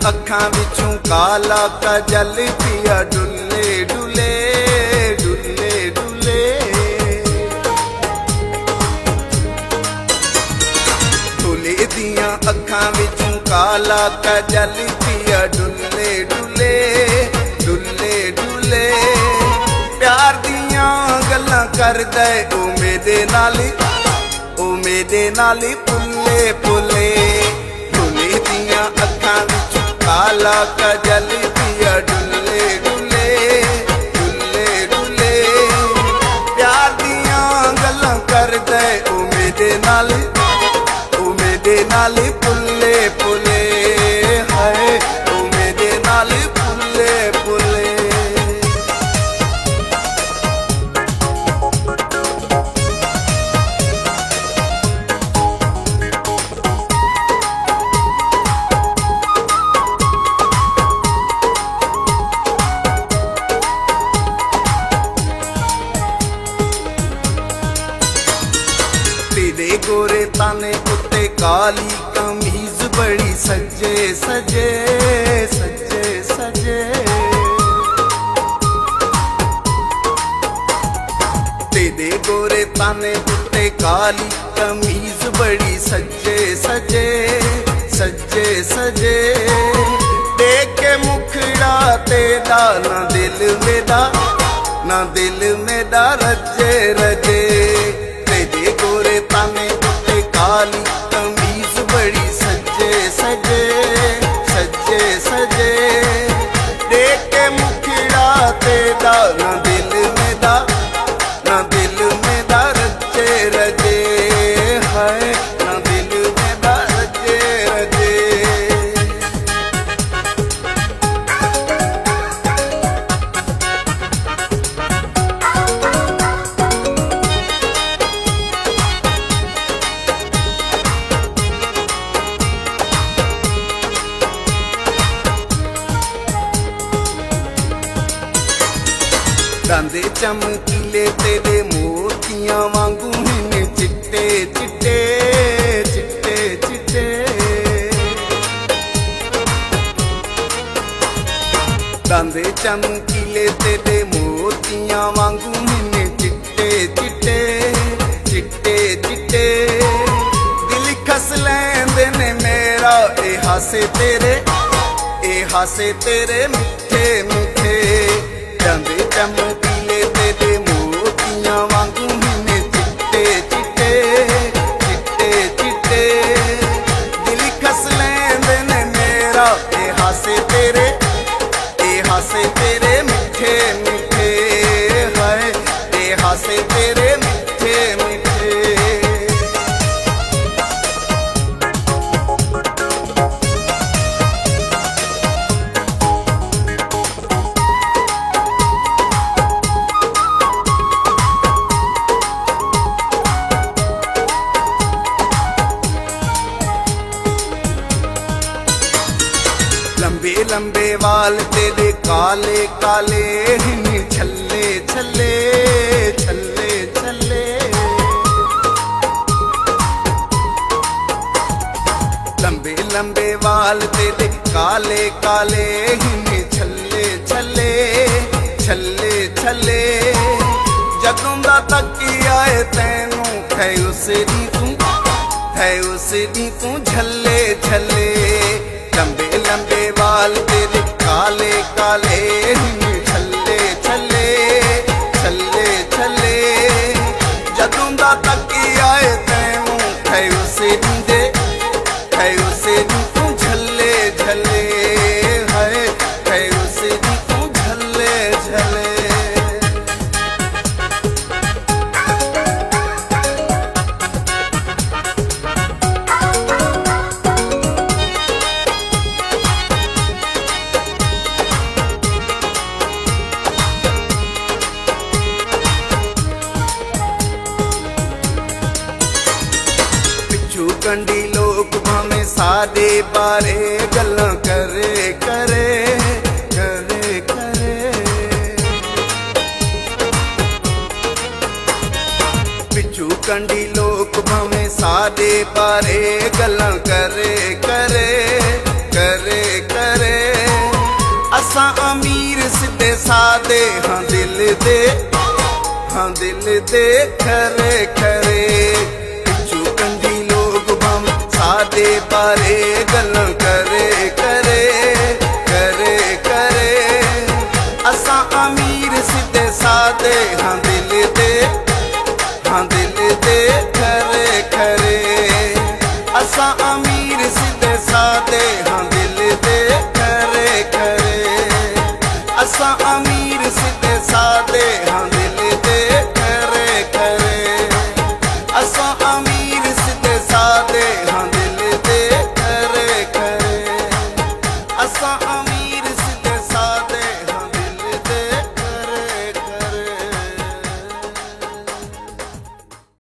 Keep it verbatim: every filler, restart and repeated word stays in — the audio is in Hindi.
अखां विचों काला काजल पिया डुले डुले डुले डुले। ढोले दियां अखां विचों काला काजल पिया डुले डुले डुले डुले। प्यार दियां गल्लां करदा ओ मेरे नाल ओ मेरे नाल पुले पुले। ढोले दियां अखां विचों काला काजल पिया डुले डुले डुले डुले। प्यार दियां गल्लां करदा ओ मेरे नाल ओ मेरे नाल पुले पुले। हाय ओ मेरे नाल पुले पुले। तेरे गोरे ताने उत्ते काली कमीज बड़ी सजे सजे सजे सजे। तेरे गोरे ताने उत्ते काली कमीज बड़ी सजे सजे सजे सजे। देख के मुखड़ा तेरा ना दिल मेरा ना दिल मेरा रजे रजे। तेरे गोरे ताने उत्ते काली कमीज बड़ी सजे सजे सजे सजे। देख के मुखड़ा तेरा ना दिल मेरा ना दिल मेरा रजे रजे। हाय ना दिल मेरा रजे रजे। दांदे चमकीले तेरे मोतियां वांगू हिन चिट्टे चिट्टे चिट्टे चिट्टे। दांदे चमकीले तेरे मोतियां वांगू हिन चिट्टे चिट्टे चिट्टे चिट्टे। दिल खस लैंदे ने मेरा ए हासे तेरे ए हासे तेरे मिठे मिठे। दांदे चमकीले तेरे मोतियां वांगू हिन चिट्टे चिट्टे चिट्टे चिट्टे। दिल खस लैंदे ने मेरा ए हासे तेरे ए हासे तेरे मिठे मिठे। हाय ए हासे तेरे मिठे मिठे। लंबे लंबे वाल तेरे काले काले हिन छल्ले छल्ले छल्ले छल्ले। लंबे लंबे वाल तेरे काले काले हिन छल्ले छल्ले छल्ले छल्ले। जदों दा तकिया है तैनू है उस दी तू है उस दी तू झल्ले झल्ले। लंबे लंबे वाल तेरे काले काले हिन छल्ले छल्ले छल्ले छल्ले। जदों दा तकिया है तैनू है उस दी दे है उस दी तू झल्ले झल्ले। हाय है उस दी तू झल्ले झल्ले। कंडी लोग भावे सादे बारे गल्लां करे करे करे करे। पिछू कंडी लोग भावे सादे बारे गल्लां करे करे करे करे। असां अमीर सिद्धे सादे हाँ दिल दे, हाँ दिल दे खरे खरे। पिछू कंदी लोग बम सादे बारे गल्लां करे करे करे करे। असां अमीर सिद्धे सादे हाँ दिल दे, हाँ दिल दे खरे खरे। असां अमीर सिद्धे सादे हाँ दिल दे खरे खरे। असां अमीर सिद्धे सादे हाँ दिल दे खरे खरे। असां अमीर सिद्धे सादे हाँ दिल दे खरे खरे। असां अमीर